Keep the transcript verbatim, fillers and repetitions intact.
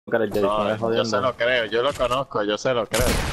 Cara, Jason, es No, yo se jodiendo. lo creo, yo lo conozco, yo se lo creo.